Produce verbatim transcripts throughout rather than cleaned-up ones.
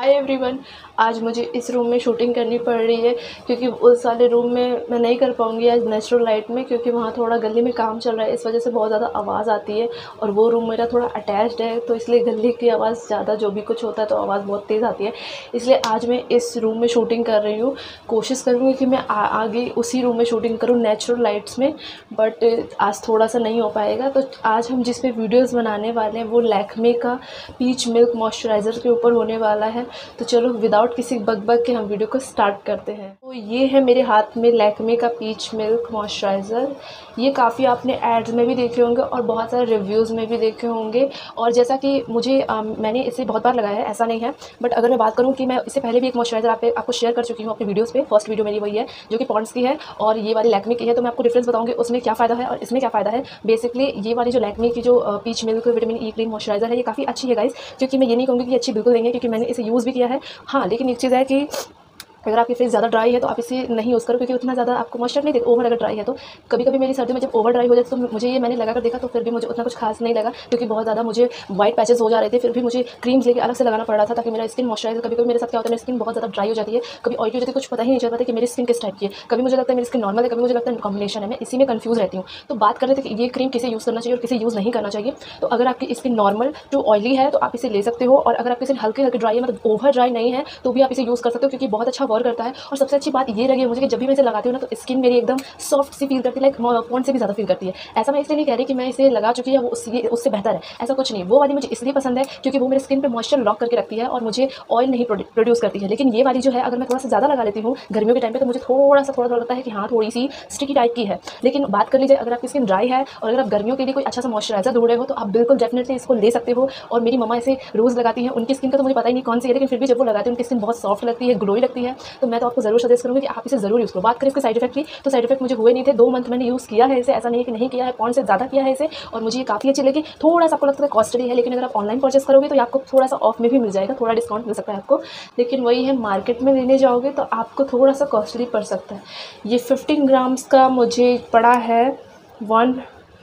Hi everyone, आज मुझे इस रूम में शूटिंग करनी पड़ रही है क्योंकि उस वाले रूम में मैं नहीं कर पाऊँगी आज नेचुरल लाइट में, क्योंकि वहाँ थोड़ा गली में काम चल रहा है। इस वजह से बहुत ज़्यादा आवाज़ आती है और वो रूम मेरा थोड़ा अटैच्ड है, तो इसलिए गली की आवाज़ ज़्यादा, जो भी कुछ होता है तो आवाज़ बहुत तेज़ आती है। इसलिए आज मैं इस रूम में शूटिंग कर रही हूँ। कोशिश करूँगी कि मैं आ, आगे उसी रूम में शूटिंग करूँ नेचुरल लाइट्स में, बट आज थोड़ा सा नहीं हो पाएगा। तो आज हम जिस पे वीडियोज़ बनाने वाले हैं वो लैक्मे का पीच मिल्क मॉइस्चराइज़र के ऊपर होने वाला है। तो चलो विदाउट किसी बकबक के हम वीडियो को स्टार्ट करते हैं। तो ये है मेरे हाथ में लैक्मे का पीच मिल्क मॉइस्चराइज़र। ये काफ़ी आपने एड्स में भी देखे होंगे और बहुत सारे रिव्यूज़ में भी देखे होंगे। और जैसा कि मुझे आ, मैंने इसे बहुत बार लगाया है, ऐसा नहीं है। बट अगर मैं बात करूँ कि मैं इससे पहले भी एक मॉइस्चराइज़र आप आपको शेयर कर चुकी हूँ अपनी वीडियोज़ पे। फर्स्ट वीडियो मेरी वही है जो कि पॉन्ड्स की है और ये वाली लैक्मे की है। तो मैं आपको डिफरेंस बताऊँगी उसमें क्या फ़ायदा है और इसमें क्या फ़ायदा है। बेसिकली ये वाली जो लैक्मे की जो peach milk vitamin E cream moisturiser है, ये काफ़ी अच्छी है गाइस। क्योंकि मैं ये नहीं कहूँगी कि अच्छी बिल्कुल नहीं है, क्योंकि मैंने इसे यूज़ भी किया है। हाँ, लेकिन एक चीज़ है कि अगर आपकी फेस ज़्यादा ड्राई है तो आप इसे नहीं यूज़ करो, क्योंकि उतना ज़्यादा आपको मॉइस्चर नहीं देगा। ओवर अगर ड्राई है तो कभी कभी मेरी सर्दी में जब ओवर ड्राई हो जाती तो मुझे ये मैंने लगा कर देखा तो फिर भी मुझे उतना कुछ खास नहीं लगा, क्योंकि बहुत ज़्यादा मुझे वाइट पैचेस हो जा रहे थे। फिर भी मुझे क्रीम्स लेके अलग से लगाना पड़ रहा था ताकि मेरा स्किन मॉइस्चराइज। कभी कभी मेरे साथ क्या होता है, मेरी स्किन बहुत ज़्यादा ड्राई हो जाती है, कभी ऑयली हो जाती है, कुछ पता ही नहीं चलता कि मेरी स्किन किस टाइप की है। कभी मुझे लगता है मेरी स्किन नॉर्मल है, कभी मुझे लगता है कॉम्बिनेशन है। मैं इसी में कंफ्यूज रहती हूँ। तो बात कर रहे थे कि ये क्रीम किसे यूज़ करना चाहिए और किसे यूज़ नहीं करना चाहिए। तो अगर आपकी स्किन नॉर्मल टू ऑयली है तो आप इसे ले सकते हो, और अगर आपकी स्किन हल्की हल्की ड्राई है, मतलब ओवर ड्राई नहीं है, तो भी आप इसे यूज़ कर सकते हो, क्योंकि बहुत अच्छा वर्क करता है। और सबसे अच्छी बात ये लगी मुझे कि जब भी मैं इसे लगाती हूँ ना तो स्किन मेरी एकदम सॉफ्ट सी फील करती है, लाइक पॉन्ड से भी ज़्यादा फील करती है। ऐसा मैं इसलिए नहीं कह रही कि मैं इसे लगा चुकी है वो उससे उससे बेहतर है, ऐसा कुछ नहीं। वो वाली मुझे इसलिए पसंद है क्योंकि वो मेरे स्किन पे मॉइस्चर लॉक करके रखती है और मुझे ऑयल नहीं प्रोड्यूस करती है। लेकिन ये वाली जो है, अगर मैं थोड़ा सा ज़्यादा लगा लेती हूँ गर्मियों के टाइम पे, तो मुझे थोड़ा सा थोड़ा थोड़ा लगता है कि हाँ थोड़ी सी स्टिकी टाइप की है। लेकिन बात कर लीजिए, अगर आपकी स्किन ड्राई है और अगर आप गर्मियों के लिए कोई अच्छा सा मॉइस्चराइजर ढूंढ रहे हो तो आप बिल्कुल डेफिनेटली इसको ले सकते हो। और मेरी मम्मा इसे रोज़ लगाती हैं। उनकी स्किन का तो मुझे पता ही नहीं कौन सी है, लेकिन फिर भी जब वो लगाती है उनकी स्किन बहुत सॉफ्ट लगती है, ग्लोई लगती है। तो मैं तो आपको जरूर सजेस्ट करूँगी कि आप इसे जरूर यूज़ करो। बात करें इसके साइड इफेक्ट की, तो साइड इफेक्ट मुझे हुए नहीं थे। दो मंथ मैंने यूज़ किया है इसे, ऐसा नहीं है कि नहीं किया है। पॉन्ड से ज़्यादा किया है इसे और मुझे ये काफ़ी अच्छी लगी। थोड़ा सा आपको लगता है कॉस्टली है, लेकिन अगर आप ऑनलाइन परचेस करोगे तो आपको थोड़ा सा ऑफ में भी मिल जाएगा, थोड़ा डिस्काउंट मिल सकता है आपको। लेकिन वही है, मार्केट में लेने जाओगे तो आपको थोड़ा सा कॉस्टली पड़ सकता है। ये फिफ्टीन ग्राम्स का मुझे पड़ा है वन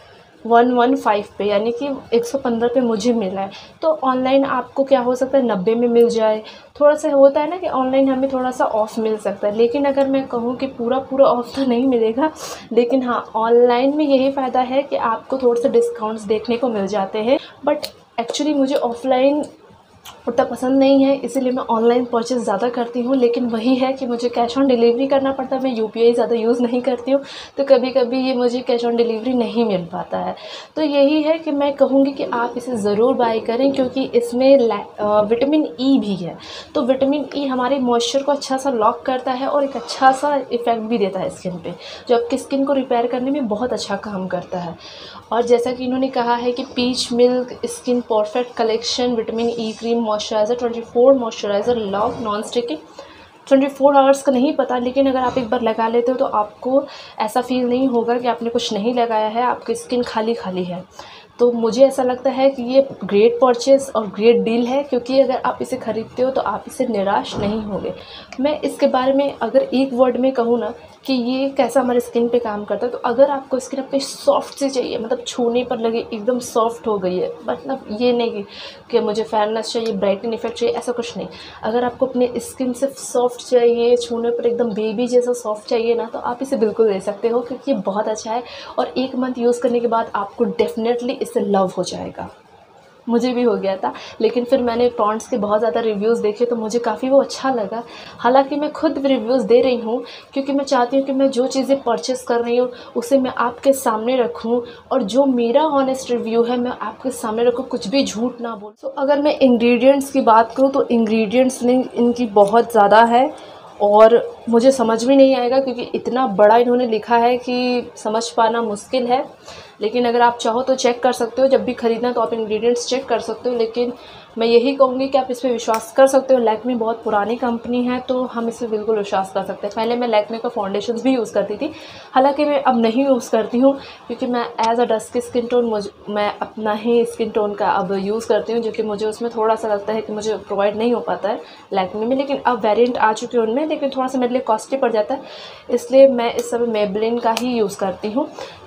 वन वन फाइव पे, यानी कि एक सौ पंद्रह पे मुझे मिला है। तो ऑनलाइन आपको क्या हो सकता है, नब्बे में मिल जाए। थोड़ा सा होता है ना कि ऑनलाइन हमें थोड़ा सा ऑफ़ मिल सकता है, लेकिन अगर मैं कहूँ कि पूरा पूरा ऑफ़ तो नहीं मिलेगा। लेकिन हाँ, ऑनलाइन में यही फ़ायदा है कि आपको थोड़े से डिस्काउंट्स देखने को मिल जाते हैं। बट एक्चुअली मुझे ऑफ़लाइन उतना पसंद नहीं है, इसीलिए मैं ऑनलाइन परचेज़ ज़्यादा करती हूँ। लेकिन वही है कि मुझे कैश ऑन डिलीवरी करना पड़ता है। मैं यूपीआई ज़्यादा यूज़ नहीं करती हूँ, तो कभी कभी ये मुझे कैश ऑन डिलीवरी नहीं मिल पाता है। तो यही है कि मैं कहूँगी कि आप इसे ज़रूर बाय करें, क्योंकि इसमें विटामिन ई भी है। तो विटामिन ई हमारे मॉइस्चर को अच्छा सा लॉक करता है और एक अच्छा सा इफ़ेक्ट भी देता है स्किन पे, जो आपकी स्किन को रिपेयर करने में बहुत अच्छा काम करता है। और जैसा कि इन्होंने कहा है कि peach milk skin perfect collection vitamin E cream moisturiser twenty four moisturiser lock non sticky. Twenty four hours का नहीं पता, लेकिन अगर आप एक बार लगा लेते हो तो आपको ऐसा फील नहीं होगा कि आपने कुछ नहीं लगाया है, आपकी स्किन खाली खाली है। तो मुझे ऐसा लगता है कि ये ग्रेट परचेज़ और ग्रेट डील है, क्योंकि अगर आप इसे ख़रीदते हो तो आप इससे निराश नहीं होंगे। मैं इसके बारे में अगर एक वर्ड में कहूँ ना कि ये कैसा हमारे स्किन पे काम करता है, तो अगर आपको स्किन अपनी सॉफ्ट सी चाहिए, मतलब छूने पर लगे एकदम सॉफ्ट हो गई है, मतलब ये नहीं कि मुझे फेयरनेस चाहिए, ब्राइटन इफेक्ट चाहिए, ऐसा कुछ नहीं। अगर आपको अपनी स्किन सिर्फ सॉफ्ट चाहिए, छूने पर एकदम बेबी जैसा सॉफ्ट चाहिए ना, तो आप इसे बिल्कुल ले सकते हो, क्योंकि ये बहुत अच्छा है। और एक मंथ यूज़ करने के बाद आपको डेफिनेटली इससे लव हो जाएगा। मुझे भी हो गया था, लेकिन फिर मैंने पॉन्ड्स के बहुत ज़्यादा रिव्यूज़ देखे तो मुझे काफ़ी वो अच्छा लगा। हालांकि मैं खुद रिव्यूज़ दे रही हूँ, क्योंकि मैं चाहती हूँ कि मैं जो चीज़ें परचेस कर रही हूँ उसे मैं आपके सामने रखूँ, और जो मेरा ऑनेस्ट रिव्यू है मैं आपके सामने रखूँ, कुछ भी झूठ ना बोल। तो अगर मैं इंग्रेडिएंट्स की बात करूँ तो इंग्रेडिएंट्स में इनकी बहुत ज़्यादा है और मुझे समझ में नहीं आएगा, क्योंकि इतना बड़ा इन्होंने लिखा है कि समझ पाना मुश्किल है। लेकिन अगर आप चाहो तो चेक कर सकते हो, जब भी ख़रीदना तो आप इंग्रेडिएंट्स चेक कर सकते हो। लेकिन मैं यही कहूँगी कि आप इस पर विश्वास कर सकते हो। लैक्मे बहुत पुरानी कंपनी है, तो हम इस पर बिल्कुल विश्वास कर सकते हैं। पहले मैं लैक्मे का फाउंडेशंस भी यूज़ करती थी, हालांकि मैं अब नहीं यूज़ करती हूँ, क्योंकि मैं as a dusky skin tone मुझ मैं अपना ही स्किन टोन का अब यूज़ करती हूँ, जो कि मुझे उसमें थोड़ा सा लगता है कि मुझे प्रोवाइड नहीं हो पाता है लैक्मे में। लेकिन अब वेरिएंट आ चुके हैं उनमें, लेकिन थोड़ा सा मेरे लिए कॉस्टली पड़ जाता है, इसलिए मैं इस समय मेबलिन का ही यूज़ करती हूँ।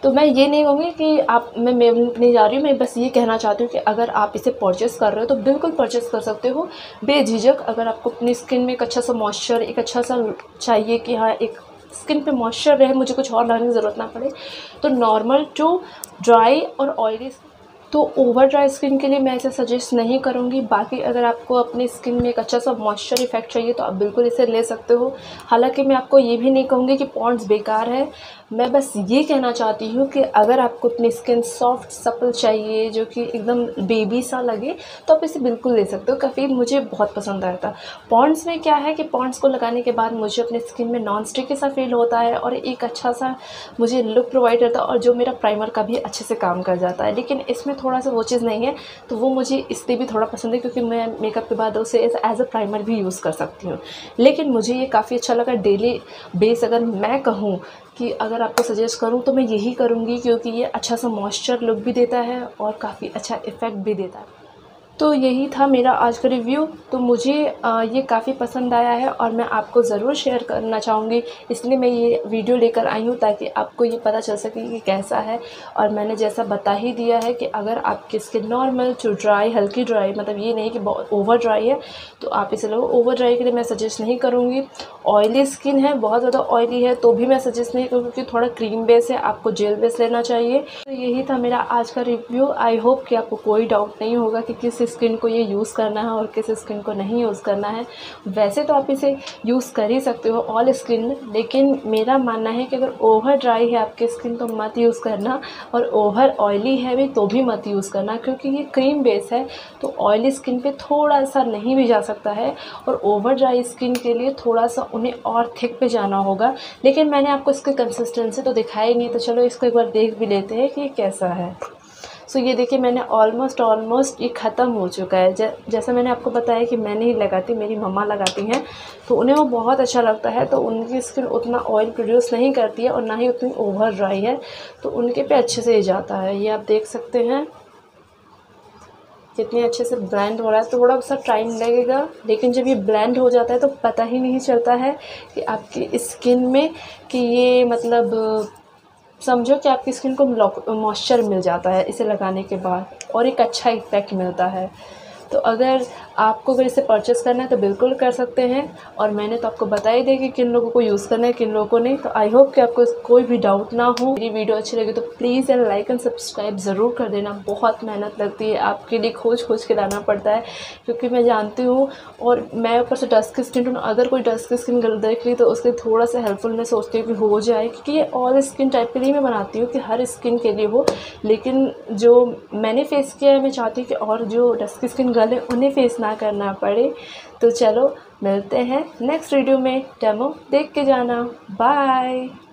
तो मैं ये नहीं कहूँगी कि आप मैं मैं नहीं जा रही हूँ, मैं बस ये कहना चाहती हूँ कि अगर आप इसे परचेज़ कर रहे हो तो बिल्कुल परचेज़ कर सकते हो बेझिझक। अगर आपको अपनी स्किन में एक अच्छा सा मॉइस्चर, एक अच्छा सा चाहिए कि हाँ एक स्किन पे मॉइस्चर रहे, मुझे कुछ और लगाने की ज़रूरत ना पड़े, तो नॉर्मल टू ड्राई और ऑयली, तो ओवर ड्राई स्किन के लिए मैं इसे सजेस्ट नहीं करूँगी। बाकी अगर आपको अपनी स्किन में एक अच्छा सा मॉइस्चर इफेक्ट चाहिए तो आप बिल्कुल इसे ले सकते हो। हालांकि मैं आपको ये भी नहीं कहूँगी कि पॉन्ड्स बेकार है, मैं बस ये कहना चाहती हूँ कि अगर आपको अपनी स्किन सॉफ्ट सपल चाहिए जो कि एकदम बेबी सा लगे तो आप इसे बिल्कुल ले सकते हो। काफ़ी मुझे बहुत पसंद आया था। पॉन्ड्स में क्या है कि पॉन्ड्स को लगाने के बाद मुझे अपनी स्किन में नॉन स्टिकी सा फील होता है और एक अच्छा सा मुझे लुक प्रोवाइड करता है और जो मेरा प्राइमर का भी अच्छे से काम कर जाता है। लेकिन इसमें थोड़ा सा वो चीज़ नहीं है, तो वो मुझे इसलिए भी थोड़ा पसंद है क्योंकि मैं मेकअप के बाद उसे एज अ प्राइमर भी यूज़ कर सकती हूँ। लेकिन मुझे ये काफ़ी अच्छा लगा डेली बेस। अगर मैं कहूँ कि अगर आपको सजेस्ट करूँ तो मैं यही करूँगी क्योंकि ये अच्छा सा मॉइस्चर लुक भी देता है और काफ़ी अच्छा इफ़ेक्ट भी देता है। तो यही था मेरा आज का रिव्यू। तो मुझे आ, ये काफ़ी पसंद आया है और मैं आपको ज़रूर शेयर करना चाहूँगी, इसलिए मैं ये वीडियो लेकर आई हूँ ताकि आपको ये पता चल सके कि कैसा है। और मैंने जैसा बता ही दिया है कि अगर आपकी स्किन नॉर्मल टू ड्राई, हल्की ड्राई, मतलब ये नहीं कि बहुत ओवर ड्राई है तो आप इसे लो। ओवर ड्राई के लिए मैं सजेस्ट नहीं करूँगी। ऑयली स्किन है, बहुत ज़्यादा ऑयली है तो भी मैं सजेस्ट नहीं करूँगी क्योंकि थोड़ा क्रीम बेस है, आपको जेल बेस लेना चाहिए। तो यही था मेरा आज का रिव्यू। आई होप कि आपको कोई डाउट नहीं होगा कि किस स्किन को ये यूज़ करना है और किस स्किन को नहीं यूज़ करना है। वैसे तो आप इसे यूज़ कर ही सकते हो ऑल स्किन में, लेकिन मेरा मानना है कि अगर ओवर ड्राई है आपकी स्किन तो मत यूज़ करना, और ओवर ऑयली है भी तो भी मत यूज़ करना क्योंकि ये क्रीम बेस है तो ऑयली स्किन पे थोड़ा सा नहीं भी जा सकता है और ओवर ड्राई स्किन के लिए थोड़ा सा उन्हें और थिक पे जाना होगा। लेकिन मैंने आपको इसकी कंसिस्टेंसी तो दिखाई नहीं, तो चलो इसको एक बार देख भी लेते हैं कि ये कैसा है। सो so, ये देखिए मैंने ऑलमोस्ट ऑलमोस्ट ये ख़त्म हो चुका है। ज, जैसा मैंने आपको बताया कि मैं नहीं लगाती, मेरी मम्मा लगाती हैं तो उन्हें वो बहुत अच्छा लगता है। तो उनकी स्किन उतना ऑयल प्रोड्यूस नहीं करती है और ना ही उतनी ओवर ड्राई है, तो उनके पे अच्छे से ही जाता है। ये आप देख सकते हैं कितने अच्छे से ब्लेंड हो रहा है। थोड़ा सा टाइम लगेगा लेकिन जब ये ब्लेंड हो जाता है तो पता ही नहीं चलता है कि आपकी स्किन में कि ये मतलब समझो कि आपकी स्किन को मॉइस्चर मिल जाता है इसे लगाने के बाद और एक अच्छा इफेक्ट मिलता है। तो अगर आपको अगर इसे परचेस करना है तो बिल्कुल कर सकते हैं। और मैंने तो आपको बता ही दिया कि किन लोगों को यूज़ करना है किन लोगों को नहीं। तो आई होप कि आपको कोई भी डाउट ना हो। मेरी वीडियो अच्छी लगी तो please and like and subscribe ज़रूर कर देना। बहुत मेहनत लगती है, आपके लिए खोज खोज के लाना पड़ता है क्योंकि मैं जानती हूँ और मैं ऊपर से डस्ट की स्किन हूँ। अगर कोई डस्ट की स्किन देख ली तो उसके थोड़ा सा हेल्पफुल मैं सोचती हूँ कि हो जाए, क्योंकि ये ऑल स्किन टाइप के लिए मैं बनाती हूँ कि हर स्किन के लिए हो। लेकिन जो मैंने फेस किया है मैं चाहती हूँ कि और जो डस्ट की स्किन गर्ल है उन्हें फेस ना करना पड़े। तो चलो मिलते हैं नेक्स्ट वीडियो में, डेमो देख के जाना। बाय।